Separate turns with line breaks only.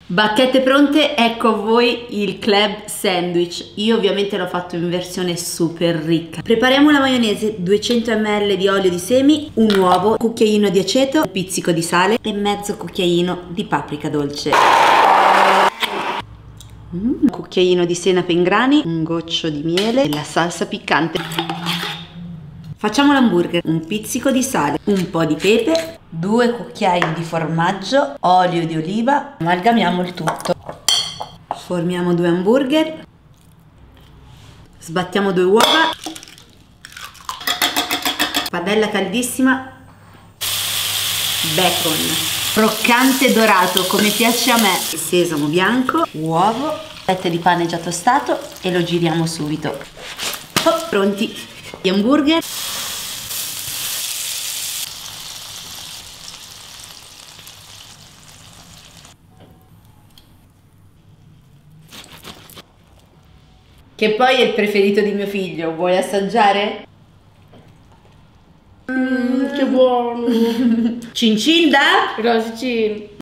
Bacchette pronte, ecco a voi il club sandwich. Io ovviamente l'ho fatto in versione super ricca. Prepariamo la maionese: 200 ml di olio di semi, un uovo, un cucchiaino di aceto, un pizzico di sale e mezzo cucchiaino di paprika dolce. Un cucchiaino di senape in grani, un goccio di miele e la salsa piccante. Facciamo l'hamburger: un pizzico di sale, un po' di pepe, 2 cucchiai di formaggio, olio di oliva, amalgamiamo il tutto. Formiamo 2 hamburger, sbattiamo 2 uova, padella caldissima, bacon, croccante dorato come piace a me, sesamo bianco, uovo, fette di pane già tostato e lo giriamo subito. Oh, pronti gli hamburger. Che poi è il preferito di mio figlio, vuoi assaggiare?
Che buono!
Cin cin da?
Rosicini.